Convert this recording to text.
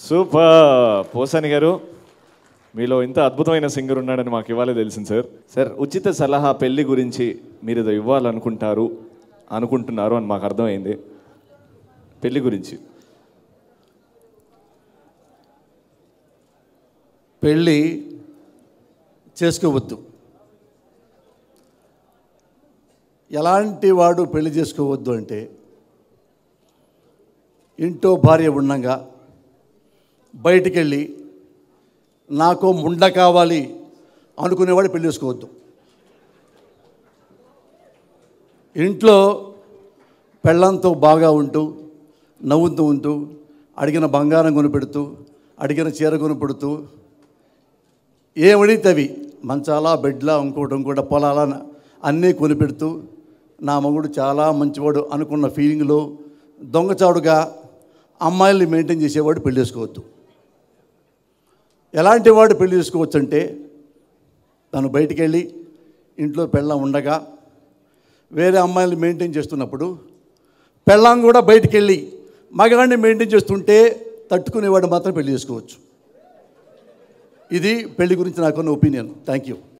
Super Posani గారు, మీలో ఇంత అద్భుతమైన సింగర్ ఉన్నాడని మాకు ఇవ్వాలే తెలిసింది సార్. సార్, ఉచిత సలహా పెళ్లి గురించి మీరు ఏదో అనుకుంటున్నారు అని మాకు అర్థమైంది. పెళ్లి గురించి పెళ్ళి చేసుకోవద్దు. ఎలాంటి వాడు పెళ్లి చేసుకోవద్దు అంటే, ఇంట్లో భార్య ఉండగా బయటికి వెళ్ళి నాకు ముండ కావాలి అనుకునేవాడు పెళ్లి చేసుకోవద్దు. ఇంట్లో పెళ్ళంతో బాగా ఉంటూ నవ్వుతూ ఉంటూ అడిగిన బంగారం కొనిపెడుతూ అడిగిన చీర కొనిపెడుతూ ఏమడిగితే అవి మంచాలా బెడ్లా ఇంకోటి పొలాల అన్నీ కొనిపెడుతూ నా మగుడు చాలా మంచివాడు అనుకున్న ఫీలింగ్లో దొంగచాడుగా అమ్మాయిల్ని మెయింటైన్ చేసేవాడు పెళ్లి చేసుకోవద్దు. ఎలాంటి వాడు పెళ్లి చేసుకోవచ్చు అంటే, తను బయటికి వెళ్ళి ఇంట్లో పెళ్ళాం ఉండగా వేరే అమ్మాయిల్ని మెయింటైన్ చేస్తున్నప్పుడు పెళ్ళాం కూడా బయటికి వెళ్ళి మగవాడిని మెయింటైన్ చేస్తుంటే తట్టుకునేవాడు మాత్రం పెళ్లి చేసుకోవచ్చు. ఇది పెళ్లి గురించి నాకున్న ఒపీనియన్. Thank you.